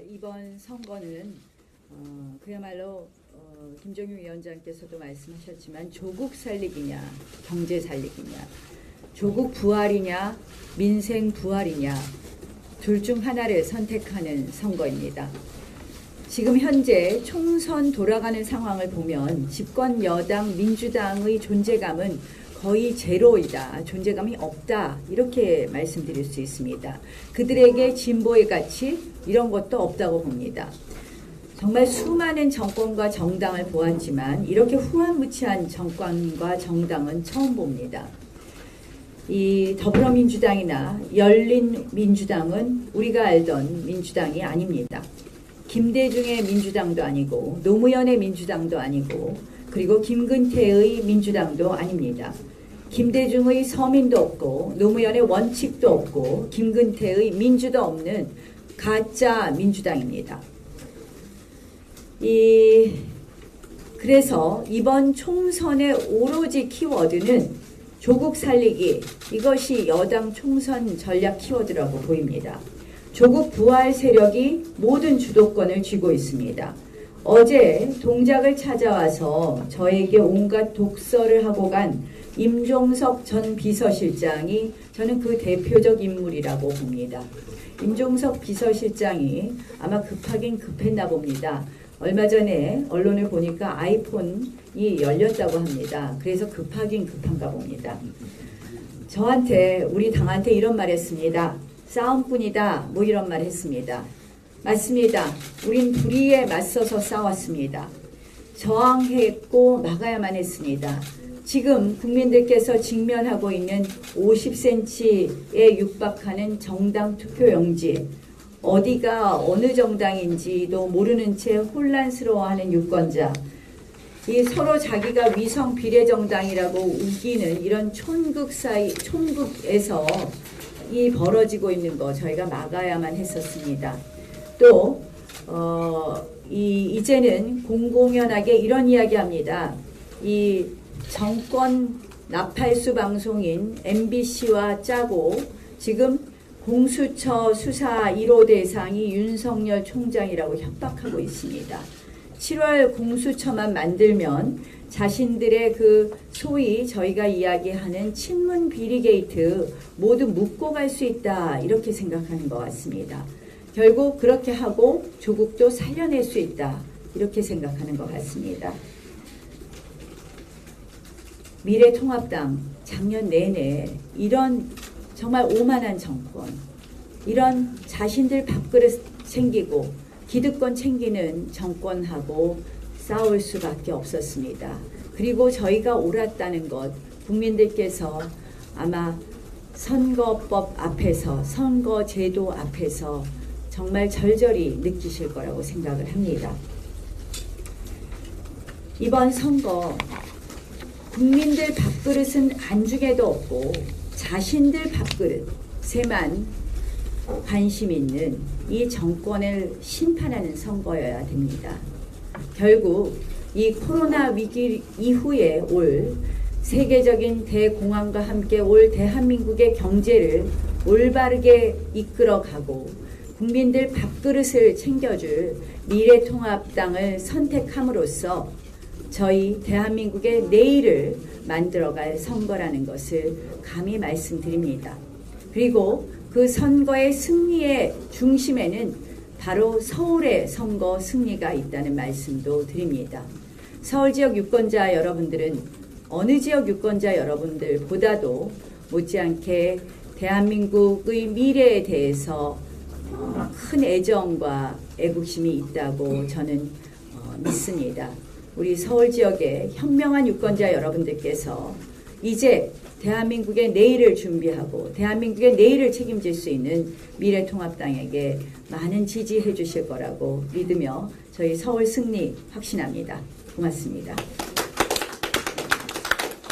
이번 선거는 그야말로 김종윤 위원장께서도 말씀하셨지만 조국 살리기냐 경제 살리기냐, 조국 부활이냐 민생 부활이냐, 둘 중 하나를 선택하는 선거입니다. 지금 현재 총선 돌아가는 상황을 보면 집권 여당 민주당의 존재감은 거의 제로이다, 존재감이 없다, 이렇게 말씀드릴 수 있습니다. 그들에게 진보의 가치 이런 것도 없다고 봅니다. 정말 수많은 정권과 정당을 보았지만 이렇게 후한무치한 정권과 정당은 처음 봅니다. 이 더불어민주당이나 열린민주당은 우리가 알던 민주당이 아닙니다. 김대중의 민주당도 아니고 노무현의 민주당도 아니고 그리고 김근태의 민주당도 아닙니다. 김대중의 서민도 없고 노무현의 원칙도 없고 김근태의 민주도 없는 가짜 민주당입니다. 그래서 이번 총선의 오로지 키워드는 조국 살리기, 이것이 여당 총선 전략 키워드라고 보입니다. 조국 부활 세력이 모든 주도권을 쥐고 있습니다. 어제 동작을 찾아와서 저에게 온갖 독설을 하고 간 임종석 전 비서실장이 저는 그 대표적 인물이라고 봅니다. 임종석 비서실장이 아마 급하긴 급했나 봅니다. 얼마 전에 언론을 보니까 아이폰이 열렸다고 합니다. 그래서 급하긴 급한가 봅니다. 저한테, 우리 당한테 이런 말 했습니다. 싸움뿐이다, 뭐 이런 말 했습니다. 맞습니다. 우린 불의에 맞서서 싸웠습니다. 저항했고 막아야만 했습니다. 지금 국민들께서 직면하고 있는 50cm에 육박하는 정당 투표용지, 어디가 어느 정당인지도 모르는 채 혼란스러워하는 유권자, 이 서로 자기가 위성 비례정당이라고 우기는 이런 촌극에서 이 벌어지고 있는 거 저희가 막아야만 했었습니다. 또 이제는 공공연하게 이런 이야기합니다. 이 정권 나팔수 방송인 MBC와 짜고 지금 공수처 수사 1호 대상이 윤석열 총장이라고 협박하고 있습니다. 7월 공수처만 만들면 자신들의 그 소위 저희가 이야기하는 친문 비리 게이트 모두 묻고 갈 수 있다, 이렇게 생각하는 것 같습니다. 결국 그렇게 하고 조국도 살려낼 수 있다, 이렇게 생각하는 것 같습니다. 미래통합당 작년 내내 이런 정말 오만한 정권, 이런 자신들 밥그릇 챙기고 기득권 챙기는 정권하고 싸울 수밖에 없었습니다. 그리고 저희가 옳았다는 것 국민들께서 아마 선거법 앞에서, 선거제도 앞에서 정말 절절히 느끼실 거라고 생각을 합니다. 이번 선거 국민들 밥그릇은 안중에도 없고 자신들 밥그릇에만 관심 있는 이 정권을 심판하는 선거여야 됩니다. 결국 이 코로나 위기 이후에 올 세계적인 대공황과 함께 올 대한민국의 경제를 올바르게 이끌어가고 국민들 밥그릇을 챙겨줄 미래통합당을 선택함으로써 저희 대한민국의 내일을 만들어갈 선거라는 것을 감히 말씀드립니다. 그리고 그 선거의 승리의 중심에는 바로 서울의 선거 승리가 있다는 말씀도 드립니다. 서울 지역 유권자 여러분들은 어느 지역 유권자 여러분들보다도 못지않게 대한민국의 미래에 대해서 큰 애정과 애국심이 있다고 저는 믿습니다. 우리 서울 지역의 현명한 유권자 여러분들께서 이제 대한민국의 내일을 준비하고 대한민국의 내일을 책임질 수 있는 미래통합당에게 많은 지지해 주실 거라고 믿으며 저희 서울 승리 확신합니다. 고맙습니다.